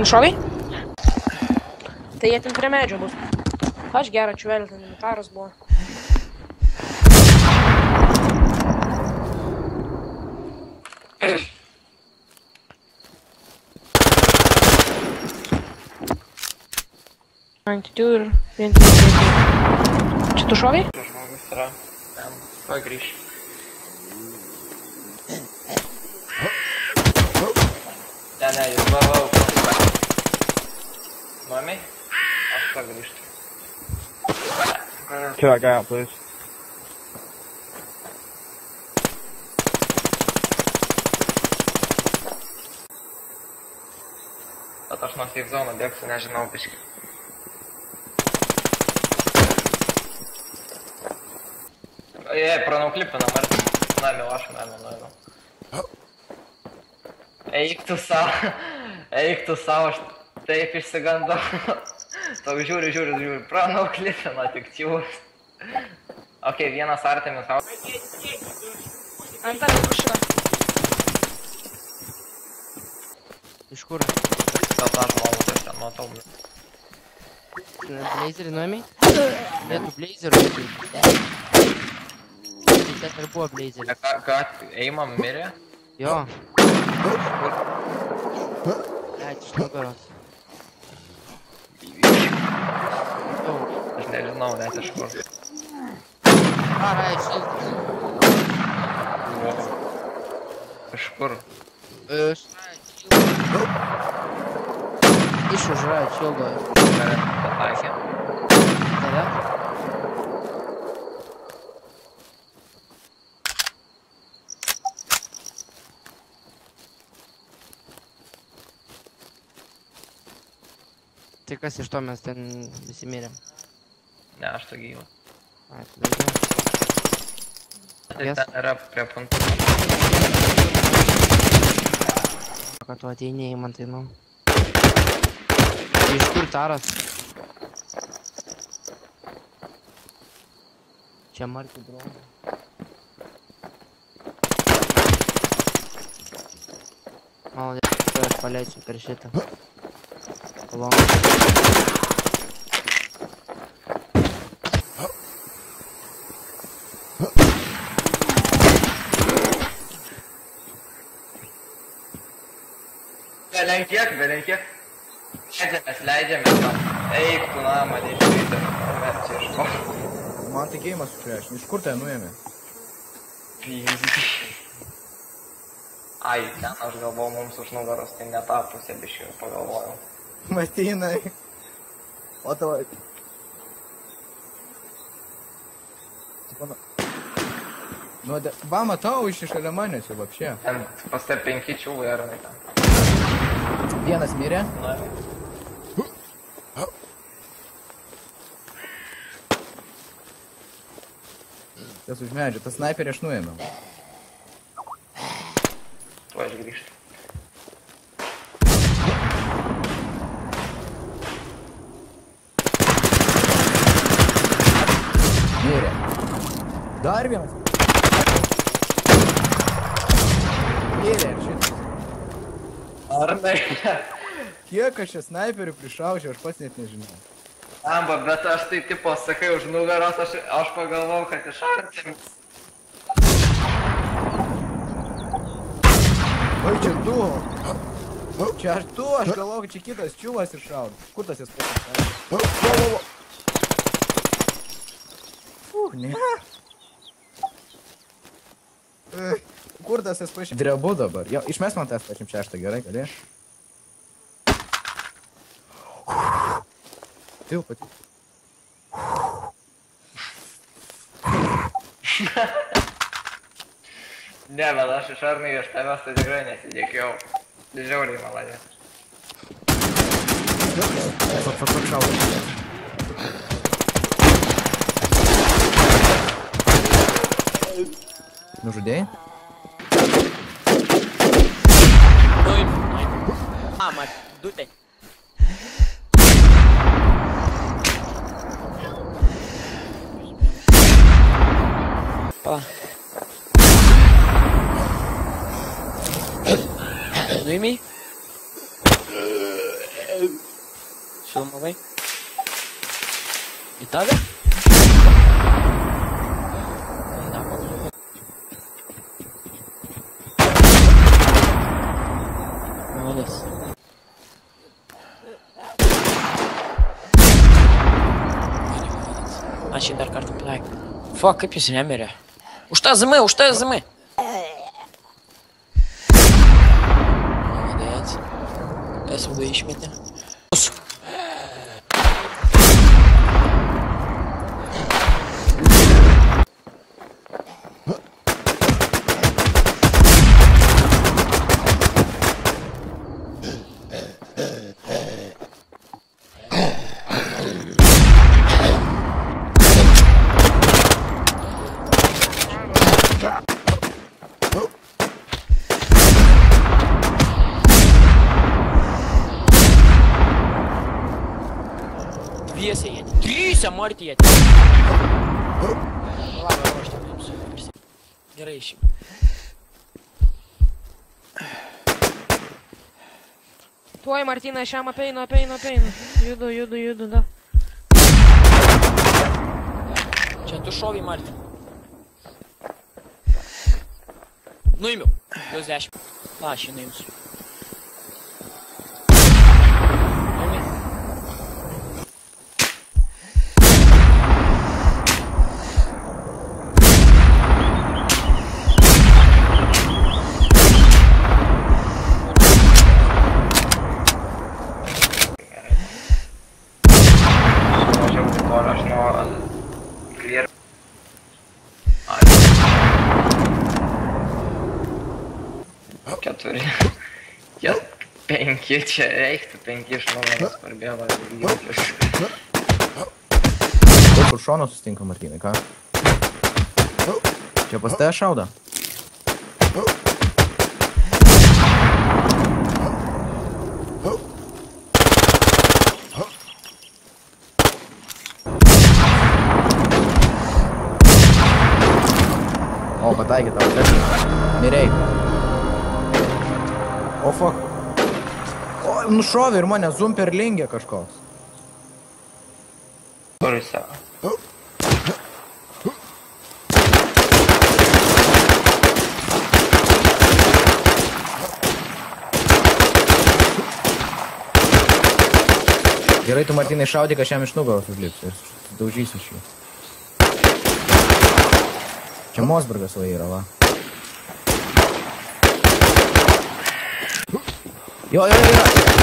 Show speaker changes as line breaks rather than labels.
Nušovai? Tai jie ten prie medžio bus. Aš gerą čiuvelį, ten imitaras buvo. Antidių ir vien tik. Čia tu šovai?
Žmogus yra. Ten pagrįš. Ne, jūs bavau. Mami? Aš pagrįžtu.
Kill that guy out, please.
Bet aš nuo safe zoną bėgsiu, nežinau biškį. Pranauklipinam, ar... Namiau, aš namiau. Eik tu savo, aš taip išsigandau. Toks žiūri, pranauklipino tik čiūs. Ok, vienas artimis sau.
Antaras pušina.
Iš kur?
Gal tą žmogų, aš ten matau.
Blazerį nuėmei? Nėtų blazerį. Tai ten ir buvo blazerį.
Ką, Eima mirė?
Jo. Leit iš nugaros.
Aš nežinau, net iš kur.
Rai, šiltas.
Iš kur?
Iš Rai, šiltas. Iš už Rai, šiltas.
Kare pataikė.
Tave? Tai kas iš to mes ten visi mirėm?
Ne, aš to gyvą.
Ai, tu daugiau.
Tai ten yra prie puntų.
Kad tu ateinėjai, man tai nu. Tai iš kur Taras? Čia markių dronų. Maladė, aš paleisiu per šitą. Kolonų.
Belenkiek. Leidžiamės tam. Eik tu namą, neišvytą. Mes čia iš ko.
Man tai geimas sukreš, iš kur ten nuėmė?
Ai, ten aš galvau mums už nugaros, tai ne tą pusę biškių pagalvojau.
Matynai. O tavo... Nu, va, matau iš šalia manęs jau vapšė.
Ten pas te 5 čiūvai ar ne ten.
Vienas mirė.
Na.
Tas už medžio, tas sniperį aš nuėmiau.
Tu aš grįžtu.
Mirė. Dar vienas. Mirė ir šitas.
Ar ne?
Kiek aš čia snaiperių prišaučiau, aš pats net nežinau.
Amba, bet aš tai tipo sakai už nugaros, aš pagalvojau, kad iš artimis.
Oi, čia tu. Čia aš tu, aš galvoju, kad čia kitas čiūvas iššaudo. Kur tas jas pasakė? Ne. Kur tas jas pašė? Drebu dabar. Jo, išmes man tas 86, gerai, gali? Til pati.
Ne, bet aš iš arnai iš tavęs tai tikrai nesidėkiau. Žiauriai maladė.
Fuck, šaudo. Nužudėjai?
Mama, dutai. Pala. Nuimi?
Filmavai? Į tave? Malės. Aš jį dar kartą plek. Fuck, kaip jis nemirė. Už tą ZM, už tą ZM. Malės. SUV išmetė. Dviese jie. Trysia Marti jie. Labą ruoštą jums. Gerai išim.
Tuoj Martyna šiam apeinu. Judu, da.
Čia tu šovai Marti. Nuimiau. Jūs 10. Aš jį nuimsiu.
Aš nuo clear. Keturi. 5 čia reiktų, 5 iš numeris parbėgo.
Kur šono susitinka Martynai, ką? Čia pas tave šauda? O, pataikė tau, mirei. O, fuck. O, nušovė ir mane zumperlingė kažkoks.
Kur jis savo?
Gerai, tu Martynai šaudyk, aš jam iš nugaros užlipsiu ir daužysiu iš jų. Čia Mosbergas va yra, va. Jo, yra.